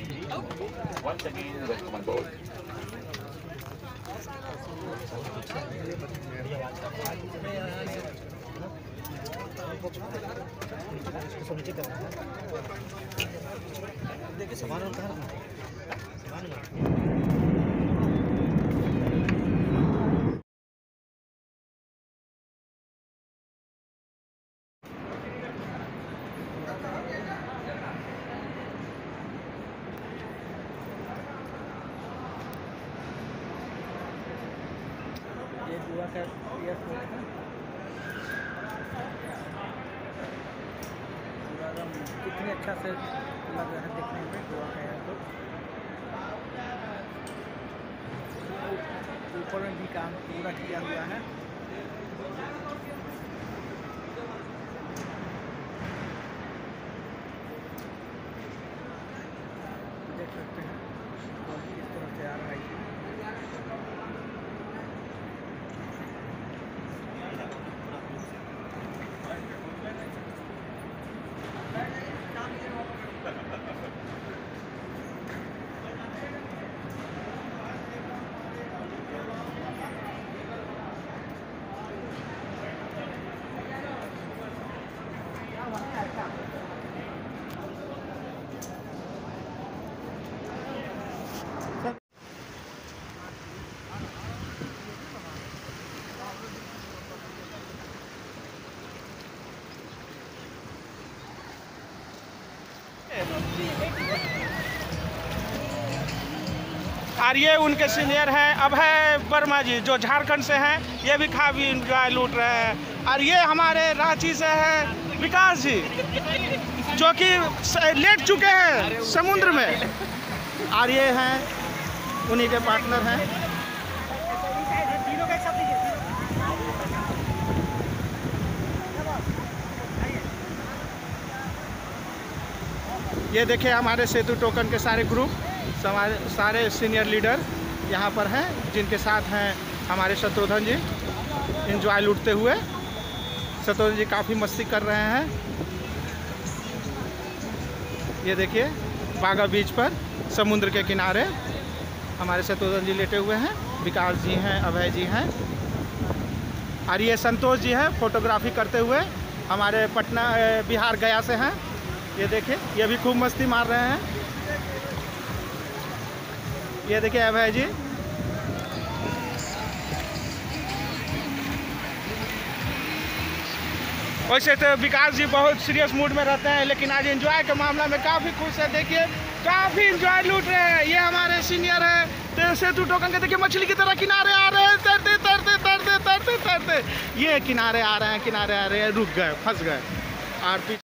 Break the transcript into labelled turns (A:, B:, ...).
A: Once again, welcome on board.
B: देखिए सामान ये गोवा का एयरपोर्ट है। कितनी अच्छा से लग रहा है देखने में गोवा का एयरपोर्ट। ऊपर में भी काम पूरा किया हुआ है। देख सकते हैं और किस तरह से आ रहा है।
C: और ये उनके सीनियर हैं अभय वर्मा जी, जो झारखंड से हैं। ये भी काफ़ी इंजॉय लूट रहे हैं। और ये हमारे रांची से हैं विकास जी, जो कि लेट चुके हैं समुद्र में। और ये हैं उन्हीं के पार्टनर हैं। ये देखिए हमारे सेतु टोकन के सारे ग्रुप, सारे सीनियर लीडर यहाँ पर हैं, जिनके साथ हैं हमारे शत्रुघ्न जी एंजॉय लूटते हुए। शत्रुघ्न जी काफ़ी मस्ती कर रहे हैं। ये देखिए बागा बीच पर समुद्र के किनारे हमारे शत्रुघ्न जी लेटे हुए हैं। विकास जी हैं, अभय जी हैं, और ये संतोष जी हैं फोटोग्राफी करते हुए, हमारे पटना बिहार गया से हैं। ये देखिए ये भी खूब मस्ती मार रहे हैं। ये देखिए अभय जी। वैसे तो विकास जी बहुत सीरियस मूड में रहते हैं, लेकिन आज एंजॉय के मामला में काफ़ी खुश है। देखिए काफ़ी एंजॉय लूट रहे हैं। ये हमारे सीनियर है सेतु टोकन के। देखिए मछली की तरह किनारे आ रहे हैं, तैरते तैरते तैरते तैरते तैरते। ये किनारे आ रहे हैं, किनारे आ रहे हैं, रुक गए, फंस गए। और